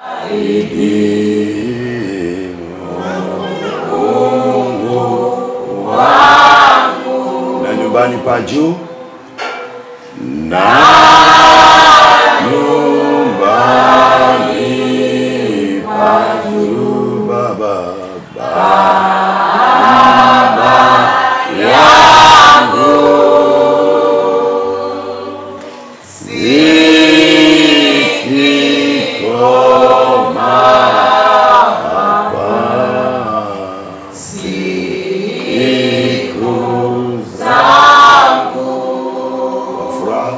Na nyumbani pa juu na nyumbani pa juu Baba yangu sikikoma hapa siku zangu kwa furaha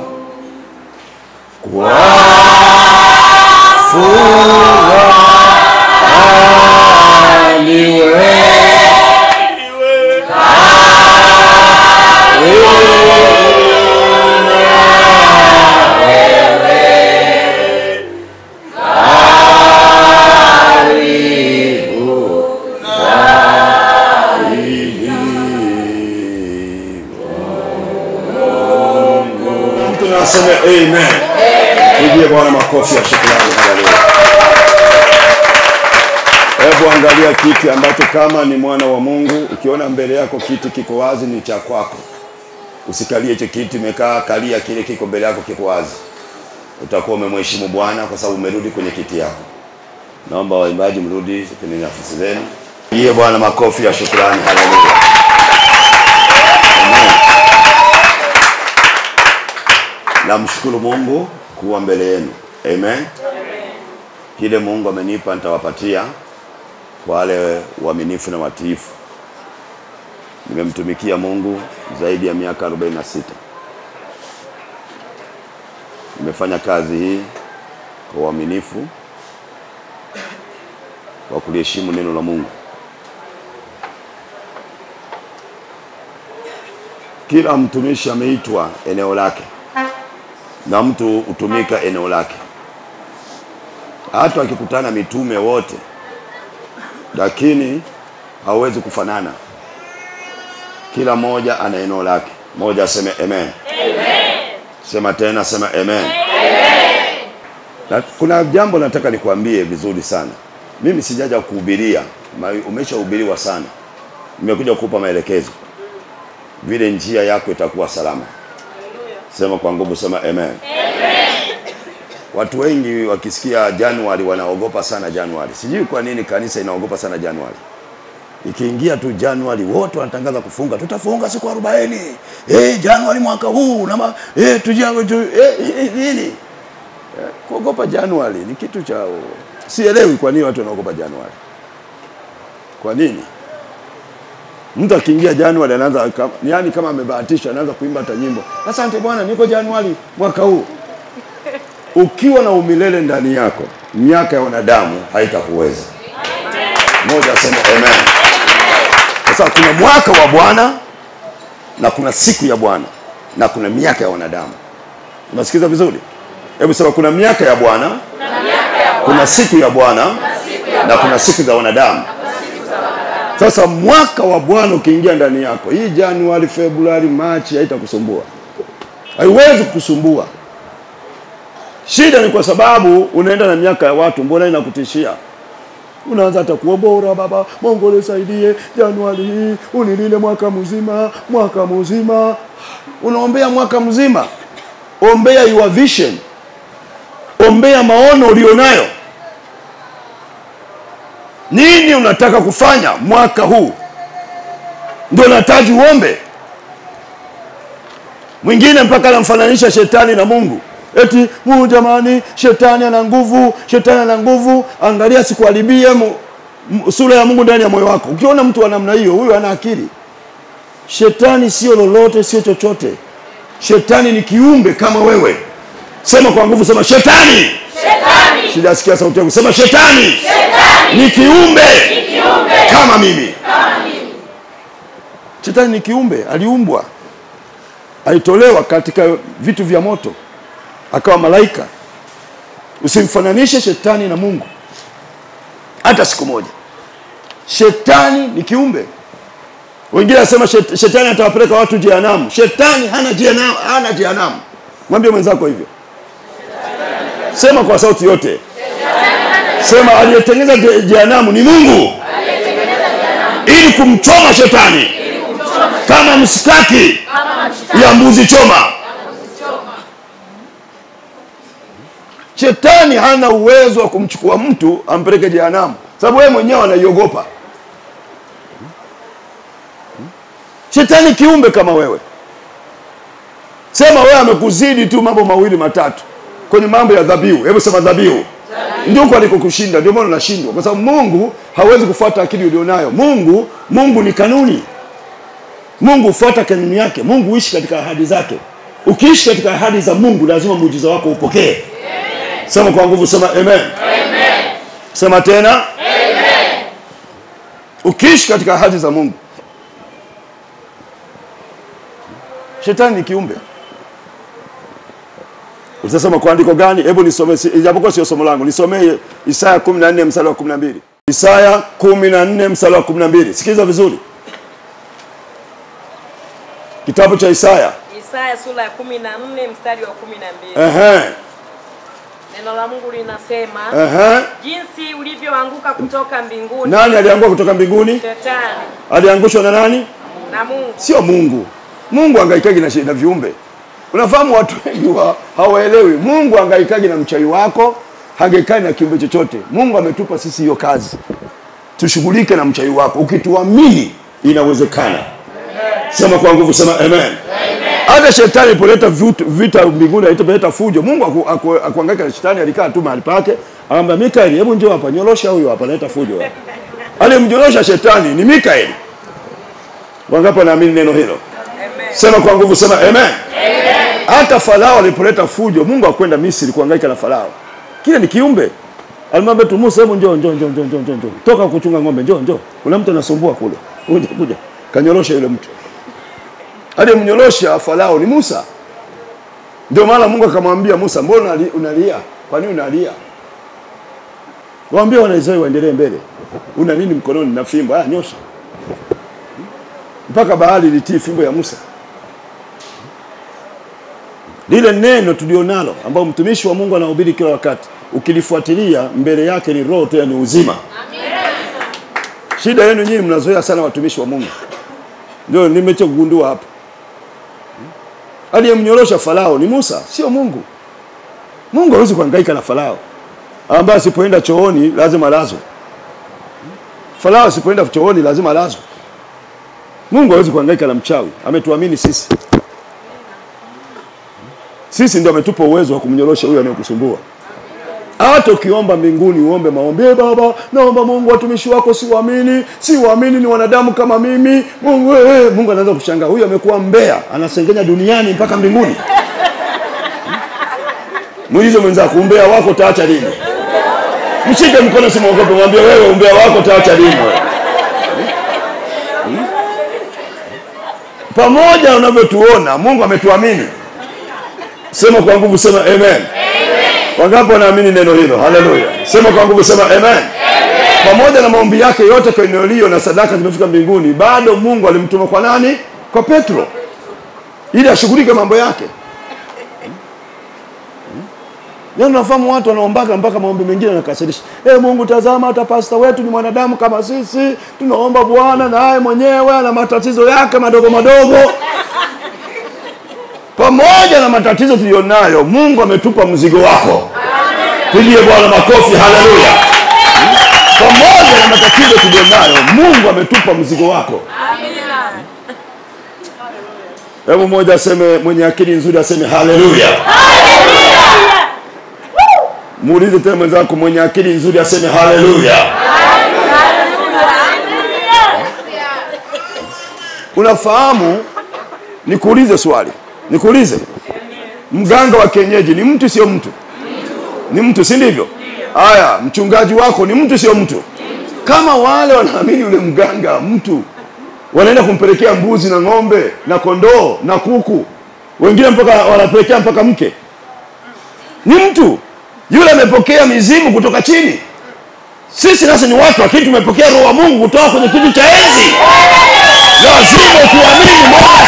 Tunasema amen. Pigie Bwana makofi ya shukrani. Haleluya. Hebu angalia kiti ambacho kama ni mwana wa Mungu, ukiona mbele yako kiti kiko wazi ni cha kwako. Usikalie hicho kiti umekaa, kalia kile kiko mbele yako kiko wazi. Utakuwa umemheshimu Bwana kwa sababu umerudi kwenye kiti yako. Naomba waimbaji mrudi kwenye nafasi zenu. Pigie Bwana makofi ya shukrani. Haleluya. Namshukuru Mungu kuwa mbele yenu. Amen. Kile Mungu amenipa nitawapatia kwa wale waaminifu na watiifu. Nimemtumikia Mungu zaidi ya miaka 46. Nimefanya kazi hii kwa uaminifu, kwa kuliheshimu neno la Mungu. Kila mtumishi ameitwa eneo lake. Na mtu utumika eneo lake. Hata akikutana mitume wote, lakini hawezi kufanana. Kila moja ana eneo lake. Moja aseme amen. Amen. Sema tena, sema amen. Amen. Kuna jambo nataka nikuambie vizuri sana. Mimi sijaja kuhubiria, umeshahubiriwa sana. Nimekuja kukupa maelekezo. Vile njia yako itakuwa salama. Sema kwa nguvu, sema amen. Amen. Watu wengi wakisikia Januari wanaogopa sana Januari. Sijui kwa nini kanisa inaogopa sana Januari. Ikiingia tu Januari wote wanatangaza kufunga. Tutafunga siku 40. Januari mwaka huu na nini? Kuogopa Januari ni kitu cha sielewi kwa nini watu wanaogopa Januari. Kwa nini? Mtu akiingia Januari anaanza yani kama amebahatisha anaanza kuimba hata nyimbo. Asante Bwana niko Januari mwaka huu. Ukiwa na umilele ndani yako, miaka ya wanadamu haitakuweza. Moja asema amen. Sasa kuna mwaka wa Bwana na kuna siku ya Bwana na kuna miaka ya wanadamu. Unasikiza vizuri? Hebu sema kuna miaka ya Bwana, kuna siku ya Bwana na kuna siku za wanadamu. Sasa mwaka wa Bwana ukiingia ndani yako, hii Januari, Februari, Machi haitakusumbua. Haiwezi kukusumbua. Shida ni kwa sababu unaenda na miaka ya watu, mbona inakutishia? Unaanza hata kuomba Baba, Mungu nisaidie Januari hii, unilinde mwaka mzima, mwaka mzima. Unaombea mwaka mzima. Ombea your vision. Ombea maono ulionayo. Nini unataka kufanya mwaka huu? Ndio unahitaji uombe. Mwingine mpaka anamfananisha shetani na Mungu. Eti Mungu jamani, shetani ana nguvu, shetani ana nguvu. Angalia sikuharibie sura ya Mungu ndani ya moyo wako. Ukiona mtu wa namna hiyo, huyo hana akili. Shetani sio lolote, sio chochote. Shetani ni kiumbe kama wewe. Sema kwa nguvu, sema shetani. Shetani. Sijasikia sauti yangu. Sema shetani. Shetani. Ni kiumbe. Ni kiumbe kama mimi. Kama mimi. Shetani ni kiumbe, aliumbwa. Alitolewa katika vitu vya moto. Akawa malaika. Usimfananishe shetani na Mungu hata siku moja. Shetani ni kiumbe. Wengine wanasema shetani atawapeleka watu jehanamu. Shetani hana jehanamu. Mwambie mwenzako hivyo. Sema kwa sauti yote. Sema aliyetengeneza jehanamu ni Mungu. Ili kumchoma shetani. Kama msikaki ya mbuzi choma. Shetani hana uwezo wa kumchukua mtu ampeleke jehanamu, sababu yeye mwenyewe anaiogopa. Shetani kiumbe kama wewe. Sema wewe amekuzidi tu mambo mawili matatu kwenye mambo ya dhabihu. Hebu sema dhabihu. Ndio kwa alikokushinda, ndio maana unashindwa. Kwa sababu Mungu hawezi kufuata akili ulionayo. Mungu ni kanuni. Mungu hufuata kanuni yake. Mungu huishi katika ahadi zake. Ukiishi katika ahadi za Mungu lazima muujiza wako upokee. Sema kwa nguvu, sema amen. Amen. Sema tena. Amen. Ukiishi katika ahadi za Mungu. Shetani ni kiumbe. Utasema kwa andiko gani? Hebu nisomee, ijapokuwa sio somo langu. Nisomee Isaya 14 mstari wa 12. Isaya 14 mstari wa 12. Sikiliza vizuri. Kitabu cha Isaya. Isaya sura ya 14 mstari wa 12. Neno la Mungu linasema, jinsi ulivyoanguka kutoka mbinguni. Nani alianguka kutoka mbinguni? Shetani. Aliangushwa na nani? Na Mungu. Sio Mungu. Mungu hangaikagi na viumbe. Unafahamu watu wengi hawaelewi. Mungu hangaikagi na mchawi wako, hangaikai na kiumbe chochote. Mungu ametupa sisi hiyo kazi. Tushughulike na mchawi wako. Ukituamini inawezekana. Sema kwa nguvu, sema amen. Hata shetani alipoleta vita mbinguni, alipoleta fujo, Mungu akuhangaika na shetani, alikaa tu mahali pake, akamwambia Mikaeli, hebu njoo hapa, nyorosha huyo hapa, analeta fujo hapa. Alimnyorosha shetani ni Mikaeli. Wangapi wanaamini neno hilo? Amen. Sema kwa nguvu, sema amen. Amen. Hata Farao alipoleta fujo, Mungu akwenda Misri kuhangaika na Farao. Kile ni kiumbe. Alimwambia tu Musa, hebu njoo. Toka kuchunga ng'ombe, njoo. Kuna mtu anasumbua kule. Kuja. Kanyorosha yule mtu. Aliyemnyorosha Farao ni Musa. Ndio maana Mungu akamwambia Musa, mbona unalia? Kwa nini unalia? Waambie wana Israeli waendelee mbele. Una nini mkononi na fimbo? Nyosha. Mpaka bahari litii fimbo ya Musa. Lile neno tulionalo ambao mtumishi wa Mungu anahubiri kila wakati, ukilifuatilia mbele yake ni roho tena ni uzima. Amen. Shida yenu nyinyi mnazoea sana watumishi wa Mungu. Ndio nimechogundua hapa. Aliyemnyorosha Farao ni Musa, sio Mungu. Mungu hawezi kuhangaika na Farao. Ambaye asipoenda chooni lazima lazwe. Farao asipoenda chooni lazima lazwe. Mungu hawezi kuhangaika na mchawi. Ametuamini sisi. Sisi ndio ametupa uwezo wa kumnyorosha huyo anayokusumbua. Hata ukiomba mbinguni uombe maombi, Baba, naomba Mungu watumishi wako siwaamini ni wanadamu kama mimi. Mungu anaanza kushangaa, huyu amekuwa mbea, anasengenya duniani mpaka mbinguni. Muulize mwenzako, umbea wako utaacha lini? Mshike mkono, usimwogope, mwambie wewe umbea wako utaacha lini wewe? Pamoja unavyotuona, Mungu ametuamini. Sema kwa nguvu, sema amen. Amen. Wangapi wanaamini neno hilo? Haleluya. Sema kwa nguvu, sema amen. Amen. Pamoja na maombi yake yote kwa eneo hilo na sadaka zimefika mbinguni, bado Mungu alimtuma kwa nani? Kwa Petro. Ili ashughulike mambo yake. Nafahamu watu wanaombaga mpaka maombi mengine yanakasirisha. Mungu tazama, hata pastor wetu ni mwanadamu kama sisi. Tunaomba Bwana na yeye mwenyewe ana matatizo yake madogo. Pamoja na matatizo tulionayo, Mungu ametupa mzigo wako. Pigie Bwana makofi, haleluya. Pamoja na matatizo tulionayo, Mungu ametupa mzigo wako. Amina. Hebu mmoja aseme, mwenye akili nzuri aseme haleluya. Haleluya. Muulize tena mwenzako, mwenye akili nzuri aseme haleluya. Haleluya. Unafahamu, nikuulize swali. Mganga wa kienyeji ni mtu sio mtu? Ni mtu, si ndivyo? Haya, mchungaji wako ni mtu sio mtu? Kama wale wanaamini yule mganga mtu, wanaenda kumpelekea mbuzi na ng'ombe na kondoo na kuku, wengine mpaka wanapelekea mpaka mke, ni mtu. Yule amepokea mizimu kutoka chini. Sisi nasi ni watu, lakini tumepokea roho wa Mungu kutoka kwenye kiti cha enzi. Lazima tuamini Mungu.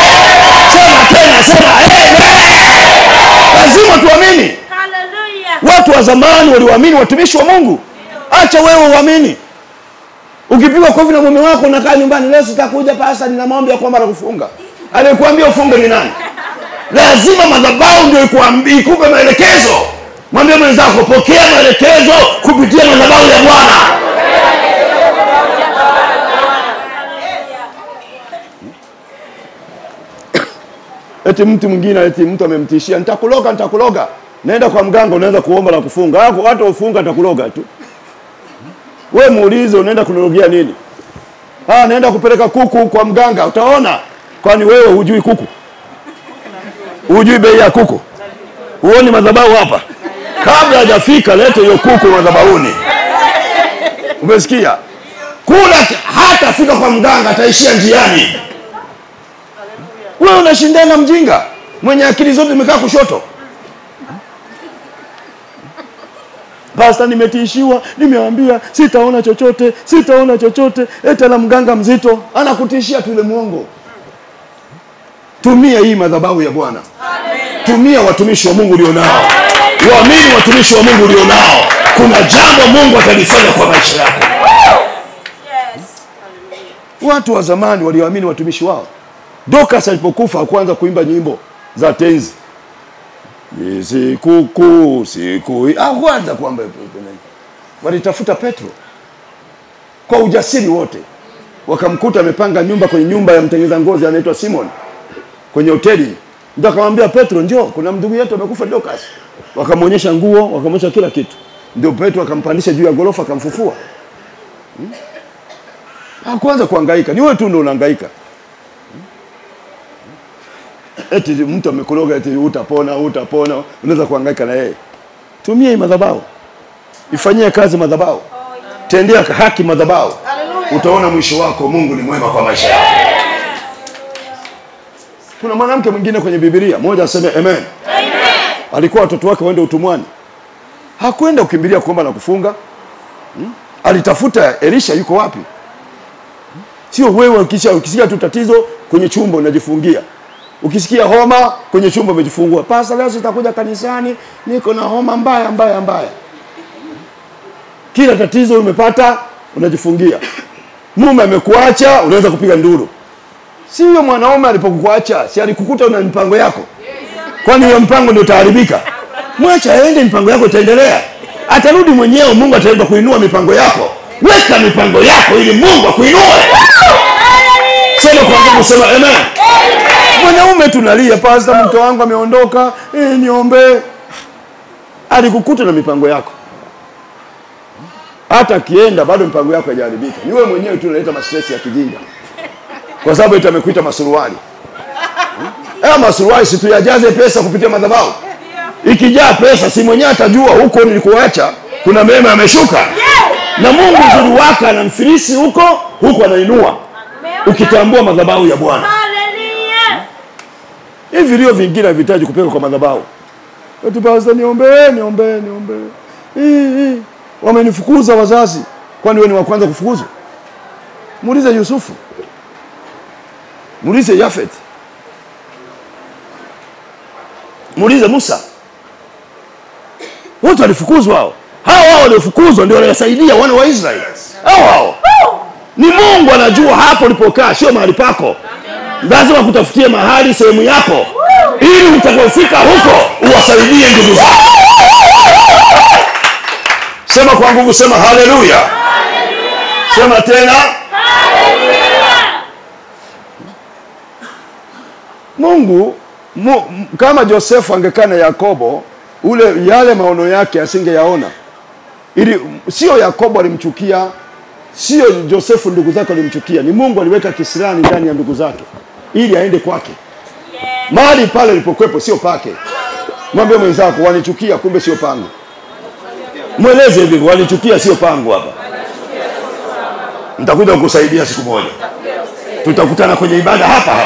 Sema tena, sema amen. Lazima tuamini. Haleluya. Watu wa zamani waliwaamini watumishi wa Mungu. Acha wewe uamini. Ukipigwa kofi na mume wako unakaa nyumbani, leo sitakuja pasta, nina maombi ya kwamba nakufunga. Alikwambia ufunge ni nani? Lazima madhabahu ndio ikupe maelekezo. Mwambie mwenzako, pokea maelekezo kupitia madhabahu ya Bwana. Eti mtu mwingine, mtu amemtishia, nitakuloga. Naenda kwa mganga, unaanza kuomba na kufunga. Hata ufunga atakuloga tu. Wewe muulize, unaenda kunologia nini? Naenda kupeleka kuku kwa mganga, utaona. Kwani wewe hujui kuku? Hujui bei ya kuku? Uone madhabahu hapa. Kabla hajafika lete hiyo kuku madhabahuni. Umesikia? Kula hata fika kwa mganga ataishia njiani. Wewe unashindana mjinga mwenye akili zote zimekaa kushoto. Pastor, nimetishiwa, nimewaambia sitaona chochote. Eti na mganga mzito anakutishia tu, ile muongo. Tumia hii madhabahu ya Bwana. Tumia watumishi wa Mungu ulionao. Waamini watumishi wa Mungu ulionao. Kuna jambo Mungu atalifanya kwa maisha yako. Watu wa zamani walioamini watumishi wao. Dorcas alipokufa hakuanza kuimba nyimbo za tenzi. Siku hakuanza kuimba. Walitafuta Petro kwa ujasiri wote. Wakamkuta amepanga nyumba kwenye nyumba ya mtengeneza ngozi anaitwa Simon kwenye hoteli. Ndio akamwambia Petro, njoo, kuna ndugu yetu amekufa Dorcas. Wakamuonyesha nguo, wakamuonyesha kila kitu. Ndio Petro akampandisha juu ya gorofa akamfufua. Hakuanza kuhangaika. Ni wewe tu ndio unahangaika. Eti mtu amekuloga eti utapona. Unaweza kuhangaika na yeye. Tumia hii madhabahu. Ifanyie kazi madhabahu. Tendea haki madhabahu. Utaona mwisho wako. Mungu ni mwema kwa maisha yako. Kuna mwanamke mwingine kwenye Biblia, mmoja aseme amen. Alikuwa watoto wake waende utumwani. Hakwenda kukimbilia kuomba na kufunga. Alitafuta Elisha yuko wapi. Sio wewe ukisikia tu tatizo kwenye chumba unajifungia. Ukisikia homa kwenye chumba umejifungua. Pastor, leo sitakuja kanisani, niko na homa mbaya. Kila tatizo umepata unajifungia. Mume amekuacha unaweza kupiga nduru. Sio mwanaume alipokuacha, si alikukuta una mipango yako. Kwani hiyo mpango ndio utaharibika? Mwacha aende, mipango yako itaendelea. Atarudi mwenyewe, Mungu ataenda kuinua mipango yako. Weka mipango yako ili Mungu akuinue. Sema kwa nguvu, sema amen. Mwanaume tunalia, pastor, mke wangu ameondoka, niombe. Alikukuta na mipango yako. Hata kienda bado mipango yako haijaharibika. Ni wewe mwenyewe tu unaleta stress ya kijinga. Kwa sababu eti amekuita masuruali. Masuruali si tuyajaze pesa kupitia madhabahu. Ikijaa pesa si mwenyewe atajua huko nilikuacha kuna mema ameshuka. Na Mungu uzuri wake anamfilisi huko anainua. Ukitambua madhabahu ya Bwana. Hivi vilio vingine havihitaji kupeleka kwa madhabahu. Eti pastor, niombe. Wamenifukuza wazazi. Kwani wewe ni wa kwanza kufukuzwa? Muulize Yusufu. Muulize Yafet. Muulize Musa. Wote walifukuzwa hao. Hao waliofukuzwa ndio walisaidia wana wa Israeli. Hao. Ni Mungu anajua hapo ulipokaa sio mahali pako. Lazima kutafutie mahali sehemu yako ili utakapofika huko uwasaidie ndugu zako. Sema kwa nguvu, sema haleluya. Sema tena haleluya. Mungu kama Joseph angekaa na Yakobo, yale maono yake asingeyaona. Ili sio Yakobo alimchukia, sio Joseph ndugu zake alimchukia, ni Mungu aliweka kisirani ndani ya ndugu zake ili aende kwake. Mahali pale alipokuepo sio pake. Mwambie mwenzako, wanichukia kumbe sio pangu. Mweleze hivi, wanichukia sio pangu hapa. Nitakuja kukusaidia siku moja. Tutakutana kwenye ibada hapa.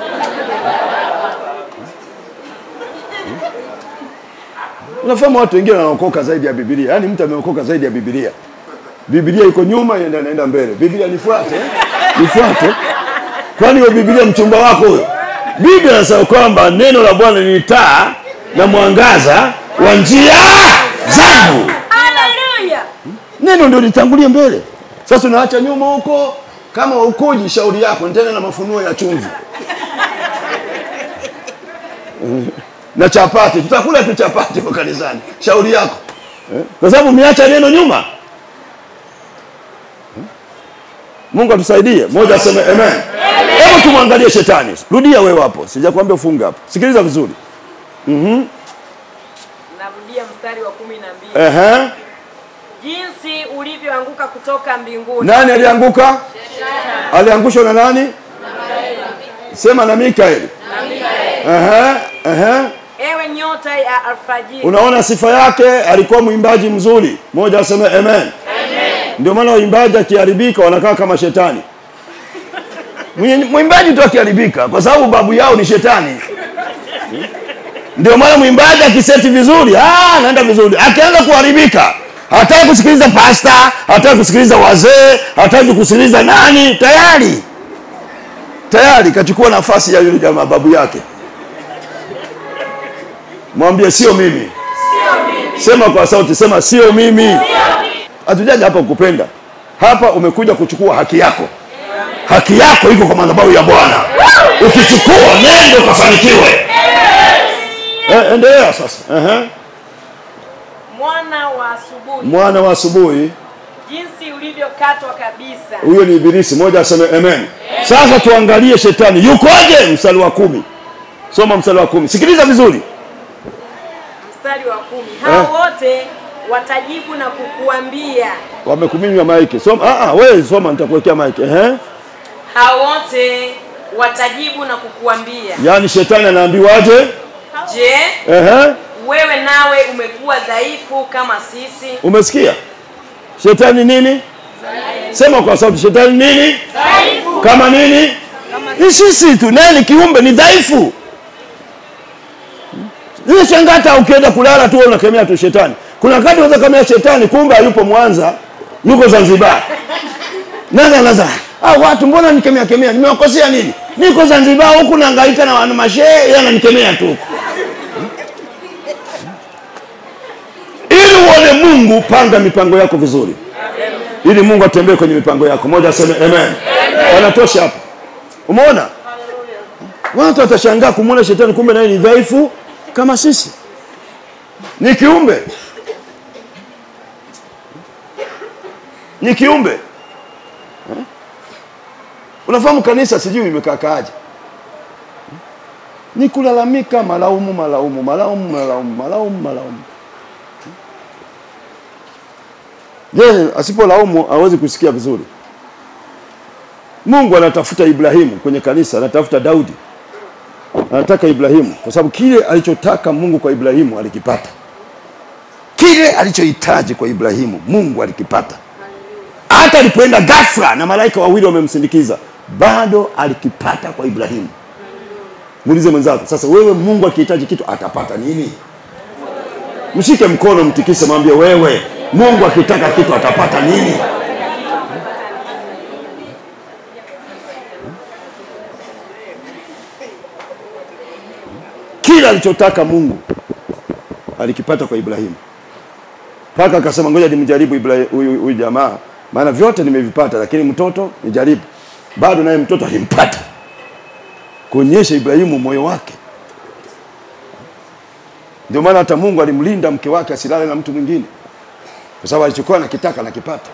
Unafahamu watu wengine wanaokoka zaidi ya Biblia. Yaani mtu ameokoka zaidi ya Biblia. Biblia iko nyuma, inaenda mbele. Biblia nifuate. Kwani hiyo Biblia mchumba wako huyo? Biblia inasema kwamba neno la Bwana ni taa na mwangaza wa njia za ajabu. Haleluya. Neno ndio litangulie mbele. Sasa unaacha nyuma huko, kama ukoji shauri yako, nitenda na mafunuo ya chumvi. Na chapati, tutakula tu chapati kwa kanisani. Shauri yako. Kwa sababu umeacha neno nyuma. Mungu atusaidie. Moja aseme amen. Hebu tumwangalie shetani. Rudia wewe hapo. Sijakwambia ufunge hapo. Sikiliza vizuri. Narudia mstari wa 12. Jinsi ulivyoanguka kutoka mbinguni. Nani alianguka? Shetani. Aliangushwa na nani? Sema na Mikaeli. Ewe nyota ya alfajiri. Unaona sifa yake, alikuwa mwimbaji mzuri. Moja aseme amen. Amen. Ndio maana waimbaji akiharibika wanakaa kama shetani. Mwimbaji tu akiharibika kwa sababu babu yao ni shetani. Ndio maana mwimbaji akiseti vizuri, anaenda vizuri. Akianza kuharibika, hataki kusikiliza pasta, hataki kusikiliza wazee, hataki kusikiliza nani, tayari kachukua nafasi ya yule jamaa babu yake. Mwambie sio mimi. Sema kwa sauti, sema sio mimi. Hatujaje hapa kukupenda. Hapa umekuja kuchukua haki yako. Haki yako iko kwa madhabahu ya Bwana. Ukichukua nenda ukafanikiwe. Endelea sasa. Mwana wa asubuhi. Jinsi ulivyokatwa kabisa. Huyo ni ibilisi. Moja aseme amen. Sasa tuangalie shetani. Yukoje? Mstari wa 10. Soma mstari wa 10. Sikiliza vizuri. Mstari wa 10. Hao wote watajibu na kukuambia. Wamekuminywa maiki. Soma wewe soma nitakuwekea maiki. Hao wote watajibu na kukuambia. Yaani shetani anaambiwaje? Je? Wewe nawe umekuwa dhaifu kama sisi. Umesikia? Shetani nini? Dhaifu. Sema kwa sauti, shetani nini? Dhaifu. Kama nini? Ni sisi tu, nani kiumbe ni dhaifu. Ni changata ukienda kulala tu unakemea tu shetani. Kuna wakati unaweza kemea shetani kumbe hayupo Mwanza, yuko Zanzibar. Nani anaza? Watu mbona nikemea? Nimewakosea nini? Niko Zanzibar huku nahangaika na wana mashehe, yeye ananikemea tu. Ili uone Mungu, panga mipango yako vizuri. Ili Mungu atembee kwenye mipango yako. Moja aseme amen. Wanatosha hapo. Umeona? Watu watashangaa kumuona shetani kumbe naye ni dhaifu kama sisi. Ni kiumbe. Ni kiumbe. Unafahamu kanisa sijui imekaa kaaje. Ni kulalamika, malaumu. Je, asipolaumu hawezi kusikia vizuri. Mungu anatafuta Ibrahimu kwenye kanisa, anatafuta Daudi. Anataka Ibrahimu kwa sababu kile alichotaka Mungu kwa Ibrahimu alikipata. Kile alichohitaji kwa Ibrahimu Mungu alikipata. Hata alipoenda ghafla na malaika wawili wamemsindikiza, bado alikipata kwa Ibrahimu. Muulize mwenzako, sasa wewe Mungu akihitaji kitu atapata nini? Mshike mkono mtikise mwambie wewe Mungu akitaka kitu atapata nini? Kila alichotaka Mungu alikipata kwa Ibrahimu. Paka akasema ngoja nimjaribu huyu jamaa, maana vyote nimevipata lakini mtoto nijaribu. Bado naye mtoto alimpata. Kuonyesha Ibrahimu moyo wake. Ndio maana hata Mungu alimlinda mke wake asilale na mtu mwingine. Kwa sababu alichokuwa anakitaka anakipata.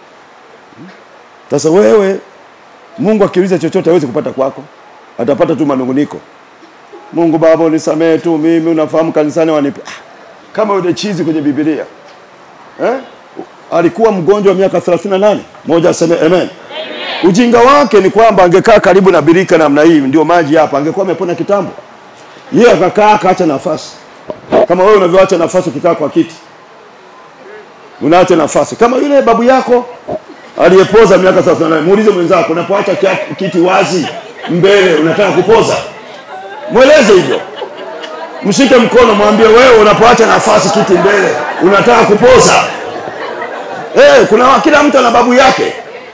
Sasa wewe Mungu akiuliza chochote hawezi kupata kwako. Atapata tu manunguniko. Mungu Baba unisamehe tu mimi, unafahamu kanisani wanipe. Kama yule chizi kwenye Biblia. Alikuwa mgonjwa miaka 38. Moja aseme amen. Ujinga wake ni kwamba angekaa karibu na birika namna hii ndio maji hapa angekuwa amepona kitambo. Yeye akakaa akaacha nafasi. Kama wewe unavyoacha nafasi ukikaa kwa kiti. Unaacha nafasi. Kama yule babu yako aliyepoza miaka 38, muulize mwenzako unapoacha kiti wazi mbele unataka kupoza. Mweleze hivyo. Mshike mkono mwambie wewe unapoacha nafasi kiti mbele unataka kupoza. Kuna kila mtu ana babu yake.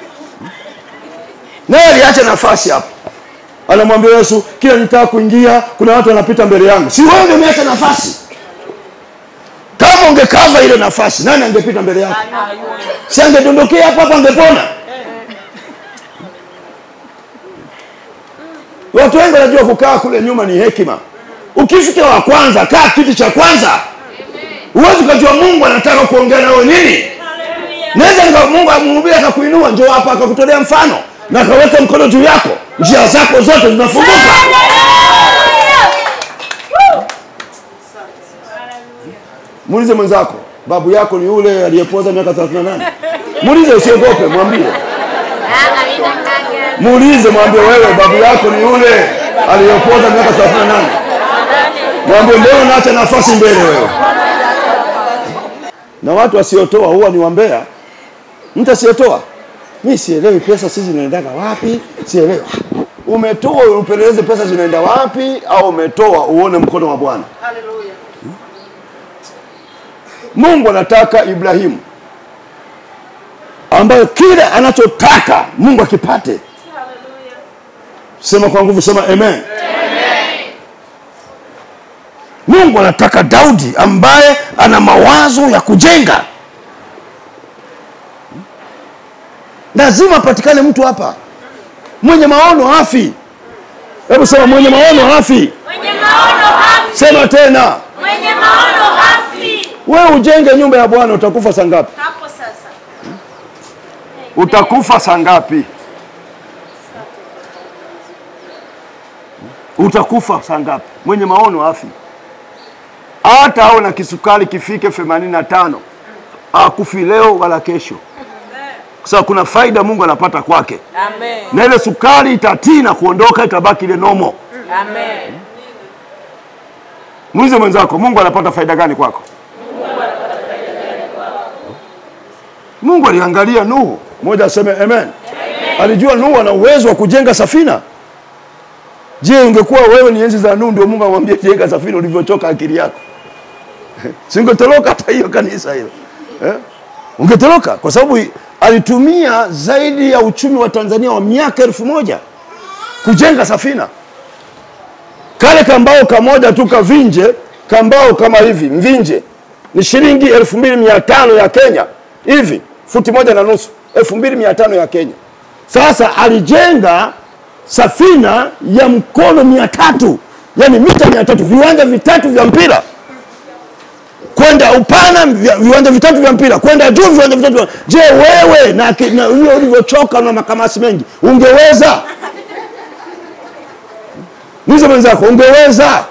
Naye aliacha nafasi hapo. Anamwambia Yesu, kila nitaka kuingia kuna watu wanapita mbele yangu. Si wewe umeacha nafasi. Kama kama ungekava ile nafasi, nani angepita mbele yako? Si angedondokea hapa angepona? Watu wengi wanajua kukaa kule nyuma ni hekima. Ukifika wa kwanza, kaa kiti cha kwanza. Uwezi kujua Mungu anataka kuongea na wewe nini. Naweza Mungu amhubiri akakuinua, njoo hapa akakutolea mfano na akaweka mkono juu yako, njia zako zote zinafunguka. Muulize mwenzako, babu yako ni yule aliyepoza miaka 38? Muulize, usiogope, mwambie. Muulize, mwambie, wewe babu yako ni yule aliyepoza miaka 38? Mwambie, leo naacha nafasi mbele wewe. Na watu wasiotoa huwa ni wambea. Mtu asiyetoa, mimi sielewi pesa sisi zinaendaga wapi, sielewi. Umetoa upeleleze pesa zinaenda wapi, au umetoa uone mkono wa Bwana? Haleluya. Mungu anataka Ibrahimu ambaye kile anachotaka Mungu akipate. Haleluya. Sema kwa nguvu, sema amen. Amen. Mungu anataka Daudi ambaye ana mawazo ya kujenga. Lazima patikane mtu hapa mwenye maono hafi. Hebu sema mwenye maono hafi. Mwenye maono hafi. Sema tena. Mwenye maono hafi. Wewe ujenge nyumba ya Bwana, utakufa saa ngapi? Hapo sasa. Utakufa saa ngapi? Utakufa saa ngapi? Mwenye maono hafi. Hata hao na kisukari kifike 85, akufi leo wala kesho. Kwa sababu kuna faida Mungu anapata kwake. Amen. Na ile sukari itatii na kuondoka, itabaki ile nomo. Amen. Muulize mwenzako, Mungu anapata faida gani kwako? Mungu anapata faida gani kwako? Mungu aliangalia Nuhu. Mmoja aseme amen. Amen. Alijua Nuhu ana uwezo wa kujenga safina. Je, ungekuwa wewe ni enzi za Nuhu ndio Mungu amwambie jenga safina ulivyochoka akili yako? Singetoroka hata hiyo kanisa hilo. Ungetoroka kwa sababu alitumia zaidi ya uchumi wa Tanzania wa miaka 1000 kujenga safina. Kale kambao kamoja tu kavinje, kambao kama hivi, mvinje ni shilingi 2500 ya Kenya. Hivi, futi 1.5, 2500 ya Kenya. Sasa alijenga safina ya mkono 300, yani mita 300, viwanja vitatu vya mpira. Kwenda upana viwanja vitatu vya mpira, kwenda juu viwanja vitatu. Je, wewe na ulivyochoka na makamasi mengi, ungeweza? Nizo mwenzako, ungeweza?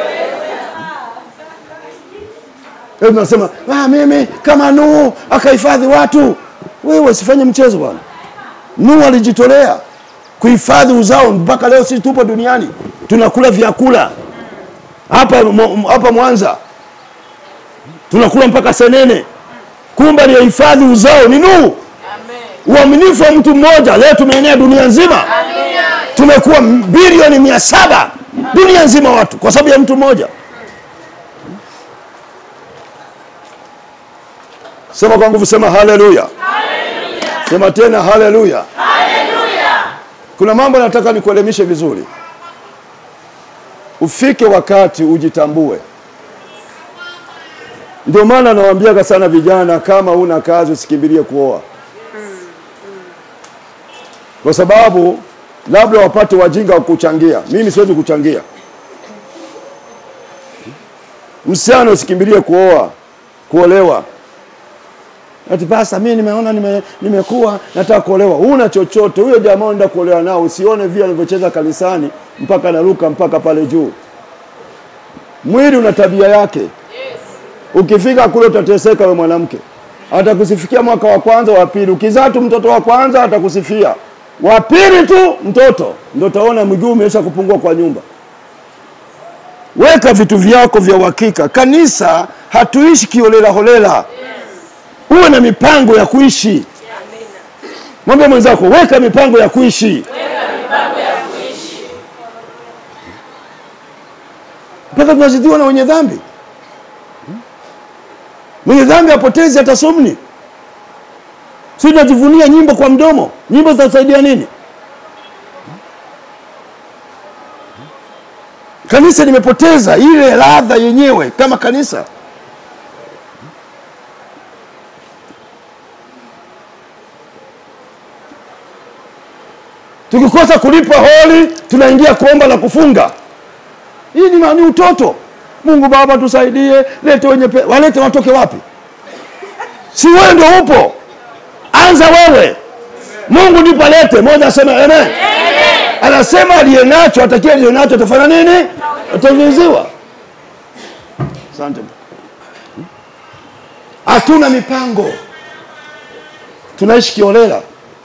Hebu nasema, mimi kama Nuhu akahifadhi watu. Wewe usifanye mchezo bwana. Nuhu alijitolea kuhifadhi uzao, mpaka leo sisi tupo duniani tunakula vyakula. Hapa Mwanza tunakula mpaka senene. Kumbe aliyehifadhi uzao ni Nuhu. Amen. Uaminifu wa mtu mmoja leo tumeenea dunia nzima. Amen. Tumekuwa bilioni 700 dunia nzima watu kwa sababu ya mtu mmoja. Sema kwa nguvu, sema haleluya. Haleluya. Sema tena haleluya. Haleluya. Kuna mambo nataka nikuelemishe vizuri. Ufike wakati ujitambue. Ndio maana nawaambiaga sana vijana, kama una kazi usikimbilie kuoa. Kwa sababu labda wapate wajinga wa kuchangia. Mimi siwezi kuchangia. Msichana usikimbilie kuoa, kuolewa. Ati basa mimi nimeona nimekuwa nataka kuolewa. Una chochote, huyo jamaa anaenda kuolewa nao, usione vile alivyocheza kanisani mpaka naruka mpaka pale juu. Mwili una tabia yake. Ukifika kule utateseka wewe mwanamke. Atakusifikia mwaka wa kwanza, wa pili. Ukizaa tu mtoto wa kwanza atakusifia. Wa pili tu mtoto ndio utaona miguu imesha kupungua kwa nyumba. Weka vitu vyako vya uhakika. Kanisa hatuishi kiolela holela. Uwe na mipango ya kuishi. Mwambie mwenzako, weka mipango ya kuishi. Weka mipango ya kuishi. Mpaka tunazidiwa na wenye dhambi. Mwenye dhambi apotezi hata somni. Sisi tunajivunia nyimbo kwa mdomo. Nyimbo zitasaidia nini? Kanisa limepoteza ile ladha yenyewe kama kanisa. Tukikosa kulipa holi, tunaingia kuomba na kufunga. Hii ni utoto. Mungu Baba tusaidie, lete wenye walete watoke wapi? Si wewe ndio upo. Anza wewe. Mungu ndipo alete. Mmoja asema amen. Amen. Anasema aliyenacho atakia aliyenacho atafanya nini? Ataongezewa. Asante. Hatuna mipango. Tunaishi kiolela.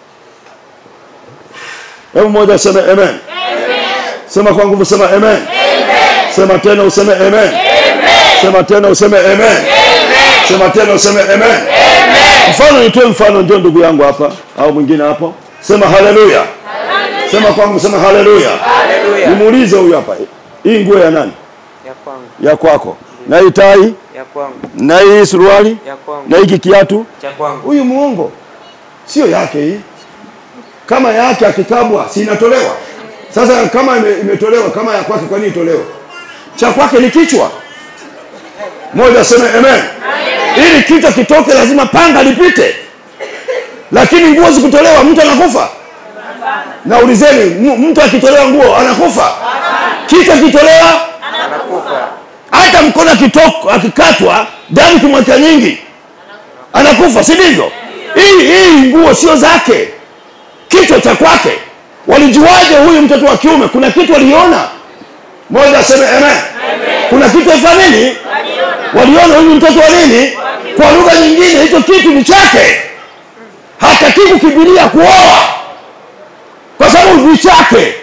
Hebu mmoja aseme amen. Amen. Sema kwa nguvu, sema amen. Amen. Sema tena useme amen. Amen. Sema tena useme amen. Amen. Sema tena useme amen. Amen. Mfano nitoe mfano, ndio ndugu yangu hapa au mwingine hapo. Sema haleluya. Sema kwangu, sema haleluya. Haleluya. Nimuulize huyu hapa. Hii nguo ya nani? Ya kwangu. Ya kwako. Na hii tai? Ya kwangu. Na hii suruali? Ya kwangu. Na hiki kiatu? Cha kwangu. Huyu muongo. Sio yake hii. Kama yake akikabwa si inatolewa. Sasa kama imetolewa, kama ya kwake kwa nini itolewe? Cha kwake ni kichwa. Moja aseme amen. Ili kichwa kitoke lazima panga lipite. Lakini nguo zikutolewa mtu anakufa. Naulizeni, mtu akitolewa nguo anakufa? Kichwa kitolewa Anakufa. hata mkono akikatwa damu kimwacha nyingi anakufa, si ndivyo? Hii nguo sio zake. Kichwa cha kwake. Walijuaje huyu mtoto wa kiume? Kuna kitu waliona. Moja aseme amen. Kuna kitu afanya nini? Waliona huyu mtoto wa nini? Kwa lugha nyingine hicho kitu ni chake. Hataki kukimbilia kuoa kwa sababu ni chake.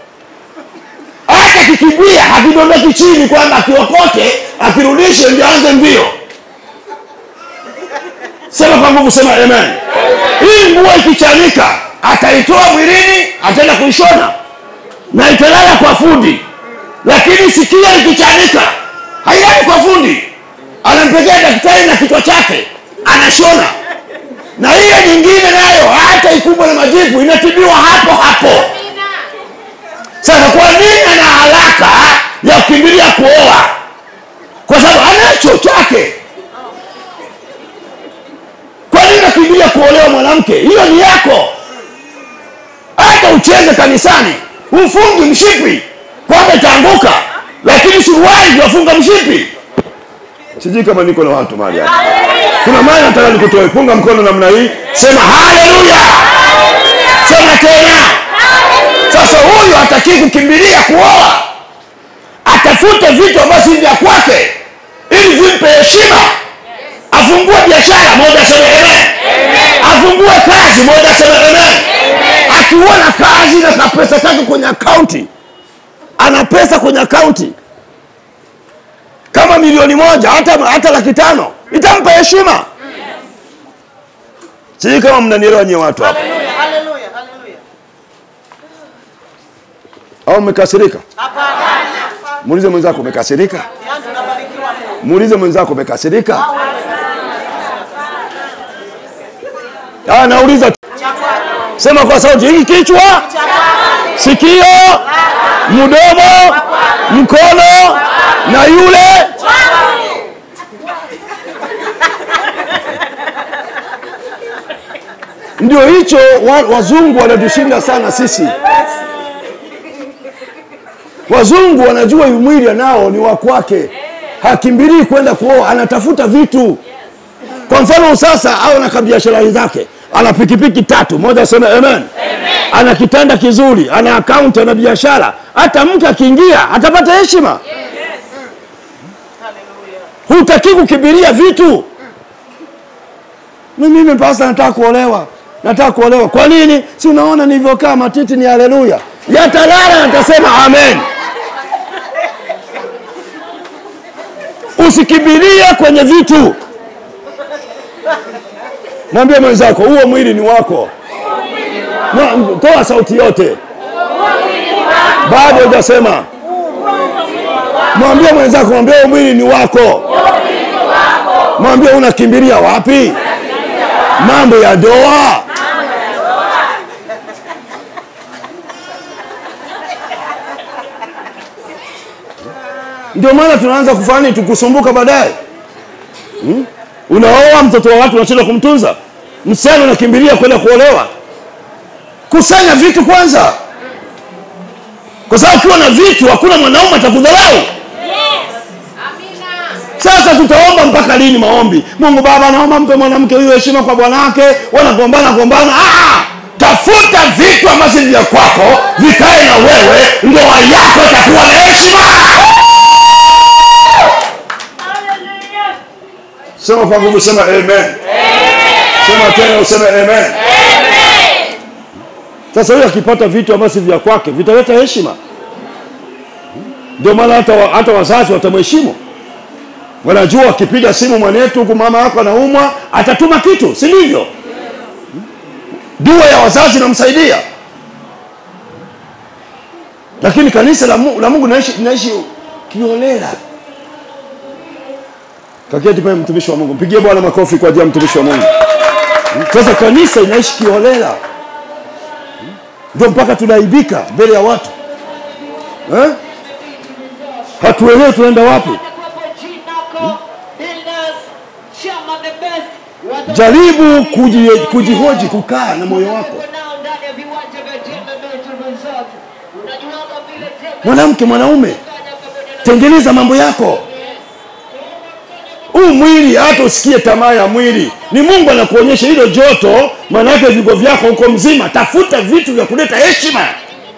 Hata kikimbia hakidondoki chini kwamba akiokote akirudishe ndio aanze mbio. Sema kwa nguvu, sema amen. Hii nguo ikichanika ataitoa mwilini, ataenda kuishona na italala kwa fundi. Lakini sikia ikichanika hailali kwa fundi, anampekea daktari na kichwa chake anashona. Na hiyo nyingine nayo hata ikubwa na majipu inatibiwa hapo hapo. Sasa kwa nini ana haraka ya kukimbilia kuoa? Kwa sababu anacho chake. Kwa nini unakimbilia kuolewa mwanamke? Hiyo ni yako. Hata ucheze kanisani ufungi mshipi kwamba itaanguka, lakini suruali yafunga mshipi. Sijui kama niko na watu mahali hapa. Kuna maana nataka nikutoe. Punga mkono namna hii. Sema haleluya. Sema tena. Sasa huyu hataki kukimbilia kuoa. Atafute vitu ambavyo vya kwake ili vimpe heshima. Afungue biashara, moja sema amen. Afungue kazi, moja sema amen. Akiona kazi na pesa kake kwenye akaunti, ana pesa kwenye akaunti kama milioni 1 hata 500,000 itampa heshima. Sisi kama mnanielewa nyie watu hapa. Haleluya, haleluya. Au umekasirika? Hapana. Muulize mwenzako umekasirika? Tunabarikiwa Mungu. Muulize mwenzako umekasirika? Nauliza. Sema kwa sauti, hiki kichwa, sikio, mdomo, mkono na yule. Ndio hicho wazungu wanatushinda sana sisi. Wazungu wanajua mwili nao ni wa kwake. Hakimbilii kwenda kuoa, anatafuta vitu. Kwa mfano sasa au na biashara zake, ana pikipiki 3, moja sema amen. Ana kitanda kizuri, ana account, ana biashara. Hata mtu akiingia atapata heshima. Haleluya. Hutaki kukimbilia vitu. Mimi pasta nataka kuolewa. Kwa nini? Si unaona nilivyokaa matiti ni haleluya. Yatalala atasema amen. Usikimbilie kwenye vitu. Mwambie mwenzako huo mwili ni wako. Toa sauti yote. Bado hujasema. Mwambie mwenzako, mwambie huo mwili ni wako. Mwambie unakimbilia wapi? Mambo ya doa. Ndio maana tunaanza kufanya tukusumbuka baadaye. Unaoa mtoto wa watu unacheza kumtunza. Msichana unakimbilia kwenda kuolewa. Kusanya vitu kwanza. Kwa sababu ukiwa na vitu hakuna mwanaume atakudharau. Yes. Amina. Sasa tutaomba mpaka lini maombi? Mungu Baba naomba mpe mwanamke huyu heshima kwa bwana wake, wanagombana. Tafuta vitu ambavyo vya kwako, vikae na wewe, ndoa yako itakuwa na heshima. Hallelujah. Sema kwa nguvu, sema amen. Amen. Sema tena useme amen. Amen. Sasa huyu akipata vitu ambavyo vya kwake vitaleta heshima. Ndio maana hata wazazi watamheshimu. Wanajua akipiga simu mwanetu huku mama yako anaumwa, atatuma kitu, si ndivyo? Dua ya wazazi inamsaidia. Lakini kanisa la Mungu naishi kiolela. Kaketi pale mtumishi wa Mungu. Mpigie Bwana makofi kwa ajili ya mtumishi wa Mungu. Sasa kanisa inaishi kiolela. Ndio mpaka tunaibika mbele ya watu. Hatuelewi tunaenda wapi. Jaribu kujihoji, kukaa na moyo wako. Mwanamke, mwanaume, tengeneza mambo yako. Huu mwili hata usikie tamaa ya mwili. Ni Mungu anakuonyesha hilo joto, maana yake vigo vyako uko mzima. Tafuta vitu vya kuleta heshima.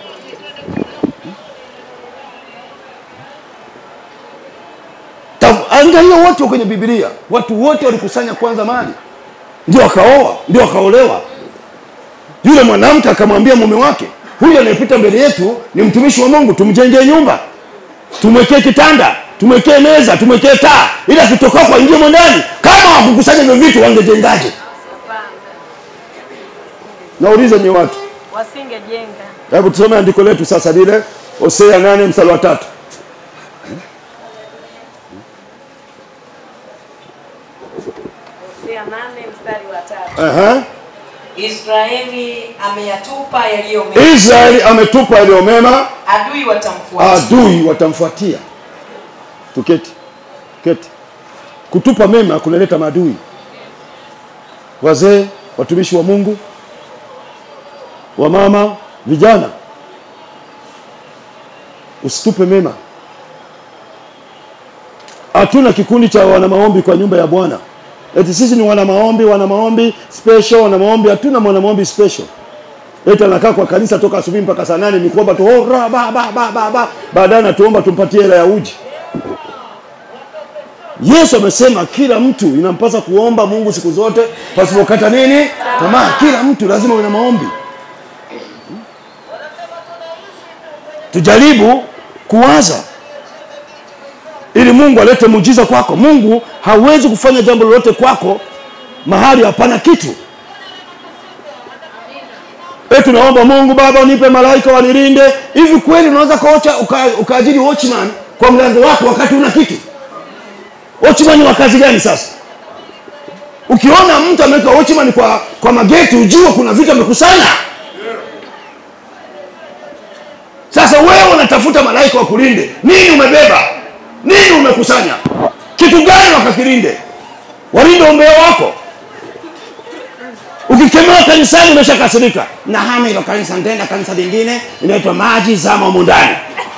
Angalia watu kwenye Biblia. Watu wote walikusanya kwanza mali, ndio akaoa, ndio akaolewa. Yule mwanamke akamwambia mume wake, huyu anayepita mbele yetu ni mtumishi wa Mungu, tumjengee nyumba, tumwekee kitanda, tumwekee meza, tumwekee taa, ila kitoka kwa ingie ndani. Kama wakukusanya hivyo vitu wangejengaje? Nauliza ni watu wasingejenga. Hebu tusome andiko letu sasa lile Hosea 8 mstari wa 3. Hosea 8 mstari wa 3. Israeli ameyatupa yaliyo mema. Israeli ametupa yaliyo mema, adui watamfuatia. Tuketi. Kutupa mema kunaleta maadui. Wazee, watumishi wa Mungu, wamama, vijana, usitupe mema. Hatuna kikundi cha wana maombi kwa nyumba ya Bwana. Eti sisi ni wana maombi special, wana maombi. Hatuna mwana maombi special. Eti anakaa kwa kanisa toka asubuhi mpaka saa 8 ni kuomba tu baadaye natuomba tumpatie hela ya uji. Yesu amesema kila mtu inampasa kuomba Mungu siku zote pasipokata nini? Tamaa. Kila mtu lazima uwe na maombi. Tujaribu kuwaza ili Mungu alete muujiza kwako. Mungu hawezi kufanya jambo lolote kwako mahali hapana kitu. Tunaomba Mungu Baba unipe malaika wanilinde. Hivi kweli unaweza ukaajiri watchman kwa mlango wako wakati una kitu? Watchman wa kazi gani sasa? Ukiona mtu ameweka watchman kwa mageti, ujue kuna vitu amekusanya. Sasa wewe unatafuta malaika wa kulinde. Nini umebeba? Nini umekusanya? Kitu gani wakakilinde? Walinde ombea wako. Ukikemewa kanisani umeshakasirika. Na hama hilo kanisa, nitaenda kanisa lingine inaitwa maji zama humu ndani.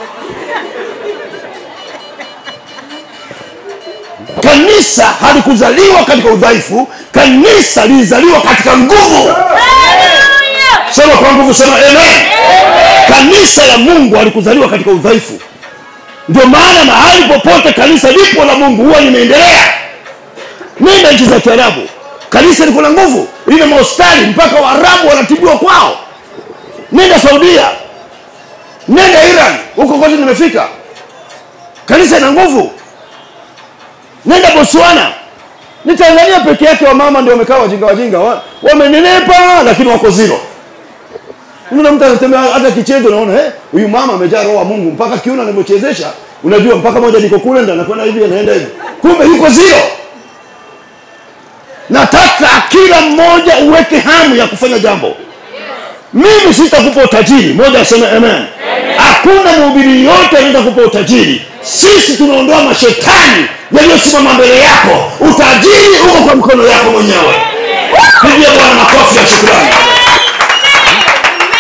Kanisa halikuzaliwa katika udhaifu, kanisa lilizaliwa katika nguvu. Sema kwa nguvu, sema amen. Kanisa la Mungu halikuzaliwa katika udhaifu. Ndio maana mahali popote kanisa lipo la Mungu huwa limeendelea. Nenda nchi za Kiarabu, kanisa liko na nguvu, lina mahospitali mpaka Waarabu wanatibiwa kwao. Nenda Saudia, nenda Iran, huko kote nimefika, kanisa ina nguvu. Nenda Botswana. Ni Tanzania peke yake wa mama ndio wamekaa wajinga, wamenenepa lakini wako zero. Unaona mtu anatembea hata kichezo, unaona huyu mama amejaa roho wa Mungu, mpaka kiuno anamchezesha, unajua mpaka moja niko kule ndo anakwenda hivi anaenda hivi, kumbe yuko zero. Nataka kila mmoja uweke hamu ya kufanya jambo. Mimi sitakupa utajiri, moja aseme amen. Hakuna mhubiri yote anaweza kukupa utajiri. Sisi tunaondoa mashetani yaliyosimama mbele yako. Utajiri uko kwa mkono yako mwenyewe. Pigia Bwana makofi ya shukrani.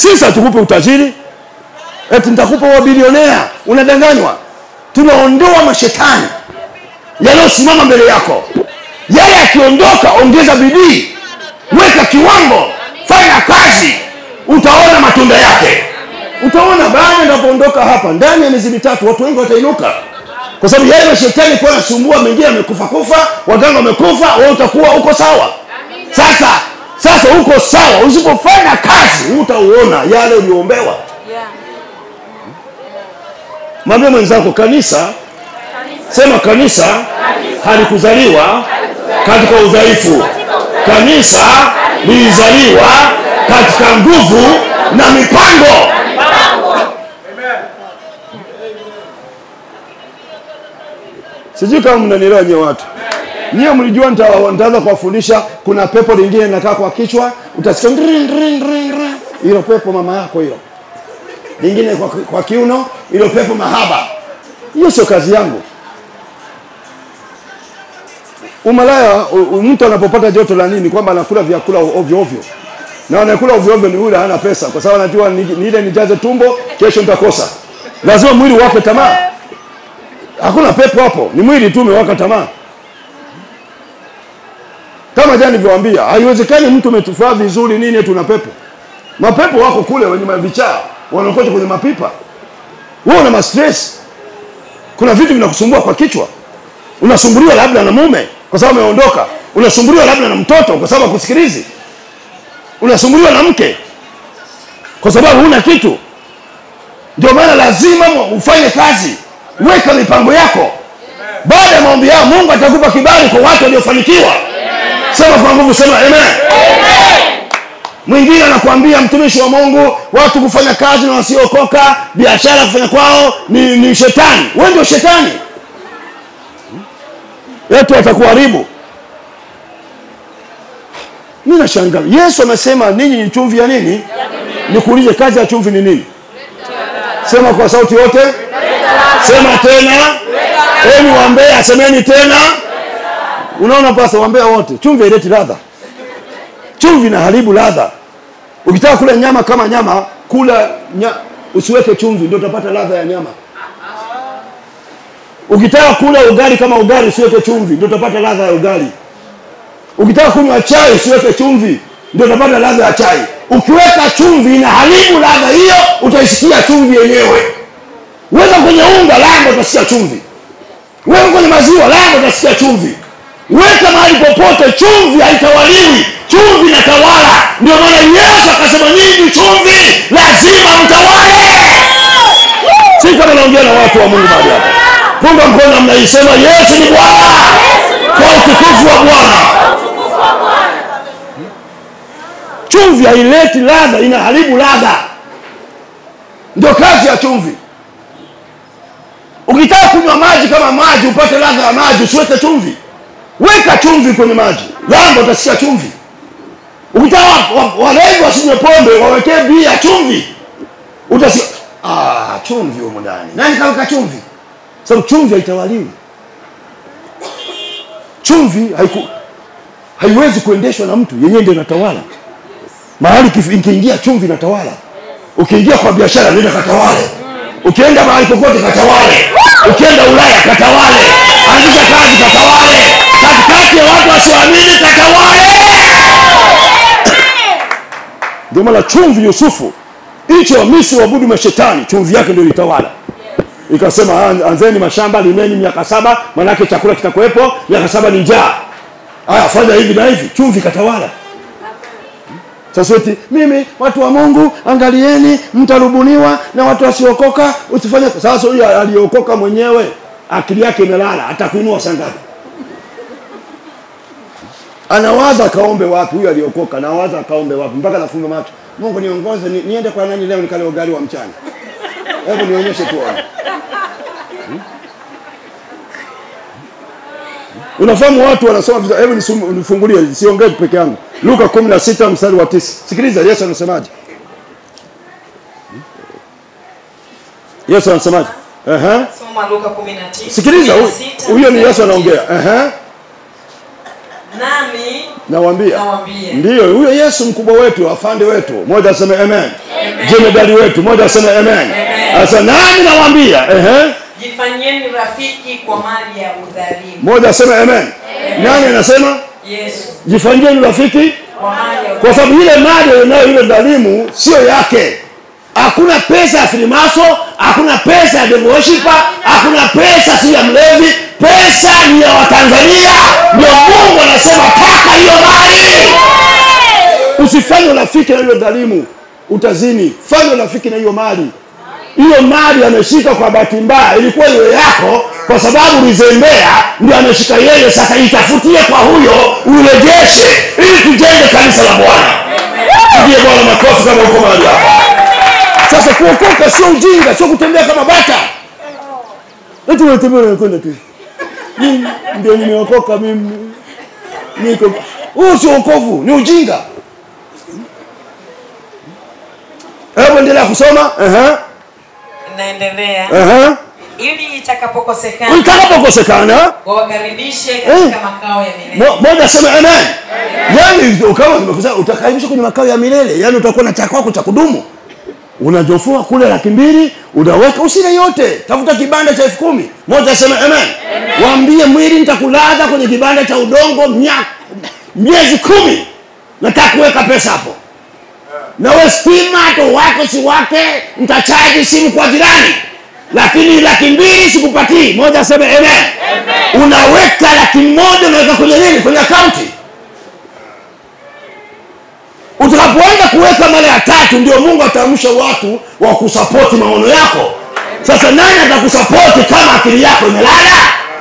Sisi hatukupe utajiri. Eti nitakupa wa bilionea. Unadanganywa. Tunaondoa mashetani yanayosimama mbele yako. Yale yakiondoka, ongeza bidii. Weka kiwango. Fanya kazi. Utaona matunda yake. Utaona baada unapoondoka hapa ndani ya miezi mitatu watu wengi watainuka. Kwa sababu yale mashetani kwa nasumbua, mengine amekufa, waganga wamekufa, wewe utakuwa uko sawa. Sasa uko sawa. Usipofanya kazi utauona yale uliombewa. Mwambie mwenzako kanisa, sema kanisa halikuzaliwa katika udhaifu. Kanisa lilizaliwa katika nguvu na mipango. Sijui kama mnanielewa nyewe watu. Nyewe mlijua nitaanza kuwafundisha kuna pepo lingine linakaa kwa kichwa, utasikia hilo pepo mama yako hilo. Lingine kwa kiuno, hilo pepo mahaba. Hiyo sio kazi yangu. Umalaya, mtu anapopata joto la nini kwamba anakula vyakula ovyo ovyo. Na anakula ovyo ovyo ni yule hana pesa, kwa sababu anajua ni ile nijaze tumbo, kesho nitakosa. Lazima mwili wake tamaa. Hakuna pepo hapo, ni mwili tu umewaka tamaa. Kama jana nilivyowaambia, haiwezekani mtu umetufaa vizuri nini tuna pepo. Mapepo wako kule wenye mavichaa, wanakocha kwenye mapipa. Wewe una stress. Kuna vitu vinakusumbua kwa kichwa. Unasumbuliwa labda na mume kwa sababu ameondoka. Unasumbuliwa labda na mtoto kwa sababu hakusikilizi. Unasumbuliwa na mke kwa sababu huna kitu. Ndio maana lazima ufanye kazi. Weka mipango yako. Baada ya maombi yao Mungu atakupa kibali kwa watu waliofanikiwa. Sema kwa nguvu, sema amen. Mwingine anakuambia mtumishi wa Mungu, watu kufanya kazi na wasiokoka, biashara kufanya kwao ni shetani. Wewe ndio shetani. Yetu atakuharibu. Mimi nashangaa. Yesu amesema ninyi ni chumvi ya nini? Nikuulize kazi ya chumvi ni nini? Sema kwa sauti yote. Sema tena. Hebu waambie, semeni tena. Unaona pasa waambie wote. Chumvi haileti ladha. Chumvi inaharibu ladha. Ukitaka kula nyama kama nyama, usiweke chumvi ndio utapata ladha ya nyama. Ukitaka kula ugali kama ugali, usiweke chumvi ndio utapata ladha ya ugali. Ukitaka kunywa chai, usiweke chumvi ndio utapata ladha ya chai. Ukiweka chumvi inaharibu ladha hiyo, utaisikia chumvi yenyewe. Weka kwenye unga ladha utasikia chumvi. Weka kwenye maziwa ladha utasikia chumvi. Weka mahali popote chumvi haitawaliwi. Chumvi inatawala. Ndio maana Yesu akasema nyinyi chumvi lazima mtawale. Si kama naongea na watu wa Mungu mahali hapa. Punga mkono mnaisema Yesu ni Bwana. Kwa utukufu wa Bwana. Chumvi haileti ladha, inaharibu ladha. Ndio kazi ya chumvi. Ukitaka kunywa maji kama maji upate ladha ya maji, usiweke chumvi. Weka chumvi kwenye maji. Ladha utasikia chumvi. Ukitaka walevi wasinywe pombe, wawekee bia chumvi. Utasikia chumvi huko ndani. Nani kaweka chumvi? Sababu chumvi haitawaliwi. Chumvi haiwezi kuendeshwa na mtu, yenyewe ndio inatawala. Mahali kiingia chumvi inatawala. Ukiingia kwa biashara ndio katawale. Ukienda mahali popote katawale. Ukienda Ulaya katawale. Anzisha kazi katawale. Katikati ya watu wasioamini katawale. Ndio maana chumvi Yusufu, hicho Misri waabudu mashetani, chumvi yake ndio ilitawala. Ikasema anzeni mashamba, limeni miaka 7, maana yake chakula kitakuwepo, miaka 7 ni njaa. Haya fanya hivi na hivi, chumvi katawala. Sasa mimi watu wa Mungu angalieni mtarubuniwa na watu wasiokoka, usifanye. Sasa huyu aliokoka mwenyewe akili yake imelala, atakuinua sangapi? Anawaza kaombe wapi huyu aliokoka? Anawaza kaombe wapi mpaka nafunga macho. Mungu niongoze niende kwa nani leo nikale ugali wa mchana. Hebu nionyeshe tuone. Unafahamu watu wanasoma vizuri. Hebu nifungulie, siongee peke yangu. Luka 16 mstari wa 9. Sikiliza Yesu anasemaje? Yesu anasemaje? Soma Luka 19. Sikiliza, huyo ni Yesu anaongea. Nami nawaambia. Ndio, huyo Yesu mkubwa wetu, afande wetu. Mmoja aseme amen. Jemedari wetu. Moja aseme amen. Sasa nani nawaambia? Jifanyeni rafiki kwa mali ya udhalimu. Moja aseme amen. Nani anasema? Yesu. Jifanyeni rafiki Kwa mali ya udhalimu. kwa sababu ile mali inayo ile dhalimu sio yake. Hakuna pesa ya Freemason, hakuna pesa ya devil worshiper, hakuna pesa si ya mlevi. Pesa ni ya Watanzania. Ndio Mungu anasema taka hiyo mali. Usifanye rafiki na hiyo dhalimu, utazini. Fanya rafiki na hiyo mali. Hiyo mali ameshika kwa bahati mbaya, ilikuwa iwe yako kwa sababu ulizembea, ndio ameshika yeye. Sasa itafutie kwa huyo, urejeshe ili tujenge kanisa la Bwana. Ndiye Bwana makofi kama uko mahali hapa. Sasa kuokoka sio ujinga, sio kutembea kama bata. Eti unatembea na kwenda tu. Mimi ndio nimeokoka mimi. Niko. Huo sio wokovu, ni ujinga. Hebu endelea kusoma. Naendelea. Ili itakapokosekana. Itakapokosekana. Wakaribishe katika makao ya milele. Moja sema amen. Yaani kama nimekusema utakaribishwa kwenye makao ya milele, yaani utakuwa na cha kwako cha kudumu. Unajofua kule 200,000, unaweka usile yote. Tafuta kibanda cha 10,000. Moja sema amen. Waambie mwili nitakulaza kwenye kibanda cha udongo miezi 10. Nataka kuweka pesa hapo. Na wewe stima to wako si wake, nitachaji simu kwa jirani. Lakini 200,000 sikupatii. Moja sema amen. Unaweka 100,000 unaweka kwenye nini? Kwenye akaunti. Utakapoanza kuweka mara ya 3 ndio Mungu ataamsha watu wa kusupport maono yako. Sasa nani atakusupport kama akili yako imelala?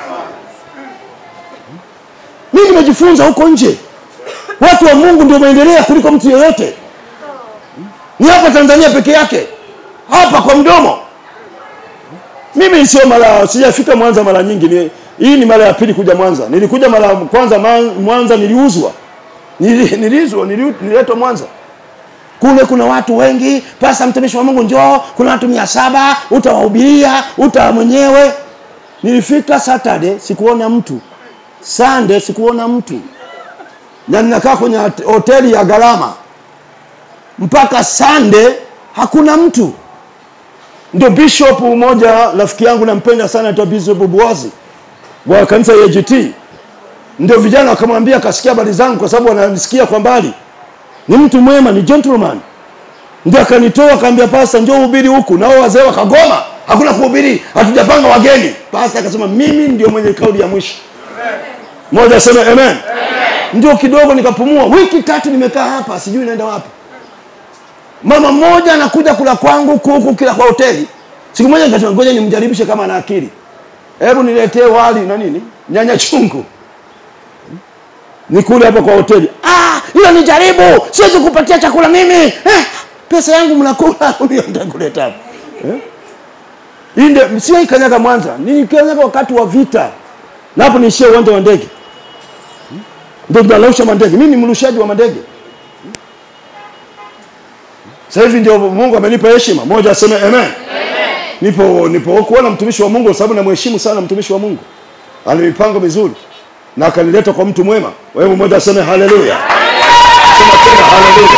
Mimi nimejifunza huko nje. Watu wa Mungu ndio wameendelea kuliko mtu yeyote. Ni hapa Tanzania peke yake. Hapa kwa mdomo. Mimi sio sijafika Mwanza mara nyingi. Hii ni mara ya pili kuja Mwanza. Nilikuja mara kwanza Mwanza niliuzwa. Nililetwa Mwanza. Kule kuna watu wengi, pasa mtumishi wa Mungu njoo, kuna watu 700, utawahubiria, mwenyewe. Nilifika Saturday sikuona mtu. Sunday sikuona mtu. Na ninakaa kwenye hoteli ya gharama. Mpaka Sunday hakuna mtu. Ndio bishop mmoja rafiki yangu nampenda sana anaitwa Bishop Buazi wa kanisa ya AGT. Ndio vijana wakamwambia kasikia habari zangu kwa sababu wananisikia kwa mbali. Ni mtu mwema, ni gentleman. Ndio akanitoa akamwambia pastor njoo uhubiri huku. Na wao wazee wakagoma. Hakuna kuhubiri, hatujapanga wageni. Pastor akasema mimi ndio mwenye kauli ya mwisho. Moja sema amen. Ndio kidogo nikapumua. Wiki 3 nimekaa hapa, sijui naenda wapi. Mama mmoja anakuja kula kwangu kuku kila kwa hoteli. Siku moja nikasema ngoja nimjaribishe kama ana akili. Hebu niletee wali na nini? Nyanya chungu. Nikule hapa kwa hoteli. Hiyo ni jaribu. Siwezi kupatia chakula mimi. Pesa yangu mnakula huyo nitakuleta hapa. Inde sio ikanyaga Mwanza. Nilikanyaga wakati wa vita. Na hapo niishie uwanja wa ndege. Ndio tunalausha mandege. Mimi ni mrushaji wa mandege. Sasa hivi ndio Mungu amenipa heshima. Moja aseme amen. Nipo kuona mtumishi wa Mungu sababu namheshimu sana mtumishi wa Mungu. Ana mipango mizuri. Na akanileta kwa mtu mwema. Wewe mmoja aseme haleluya. Sema tena haleluya.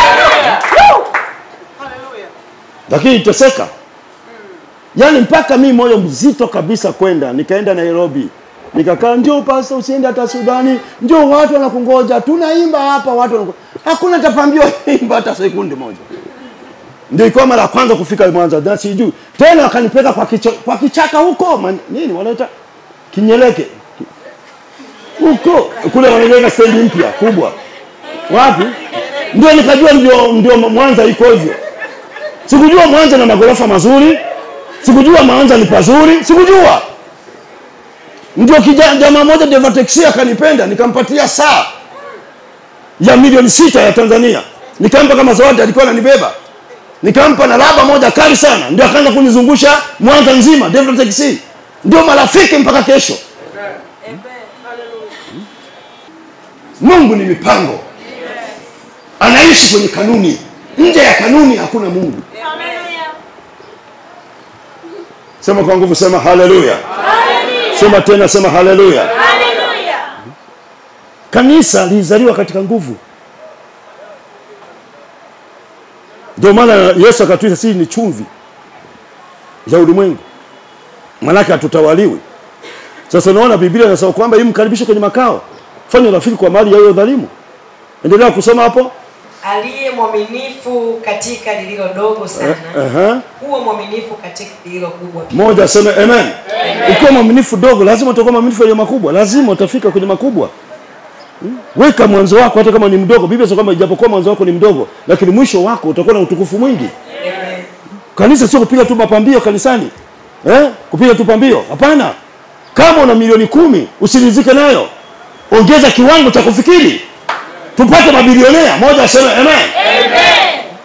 Haleluya. Lakini iteseka. Yaani mpaka mimi moyo mzito kabisa kwenda. Nikaenda Nairobi. Nikakaa njoo pastor usiende hata Sudani. Njoo watu wanakungoja. Tunaimba hapa watu wanakungoja. Hakuna tapambiwa imba hata sekunde moja. Ndio ikawa mara ya kwanza kufika Mwanza. Na sijui. Tena wakanipeleka kwa kichaka huko. Nini wanaita? Kinyeleke. Huko kule wanajenga stendi mpya kubwa. Wapi? Ndio nikajua ndio Mwanza iko hivyo. Sikujua Mwanza na magorofa mazuri. Sikujua Mwanza ni pazuri. Sikujua. Ndio jamaa mmoja Deva Taxi akanipenda, nikampatia saa ya milioni 6 ya Tanzania. Nikampa kama zawadi, alikuwa ananibeba. Nikampa na laba moja kali sana. Ndio akaanza kunizungusha Mwanza nzima Deva Taxi. Ndio marafiki mpaka kesho. Mungu ni mipango. Anaishi kwenye kanuni. Nje ya kanuni hakuna Mungu. Sema kwa nguvu, sema haleluya. Sema tena, sema haleluya. Haleluya. Kanisa lilizaliwa katika nguvu. Ndio maana Yesu akatuita sisi ni chumvi ya ulimwengu. Manaka hatutawaliwi. Sasa unaona Biblia inasema kwamba mkaribishe kwenye makao. Fanya rafiki kwa mali ya huyo dhalimu. Endelea kusoma hapo. Aliye mwaminifu katika lililo dogo sana. Huwa mwaminifu katika lililo kubwa. Moja aseme amen. Ukiwa mwaminifu dogo, lazima utakuwa mwaminifu kwenye makubwa. Lazima utafika kwenye makubwa. Weka mwanzo wako hata kama ni mdogo. Biblia inasema kwamba ijapokuwa mwanzo wako ni mdogo, lakini mwisho wako utakuwa na utukufu mwingi. Amen. Kanisa sio kupiga tu mapambio kanisani. Kupiga tu pambio. Hapana. Kama una milioni 10, usiridhike nayo. Ongeza kiwango cha kufikiri. Tupate mabilionea. Moja aseme amen. Amen.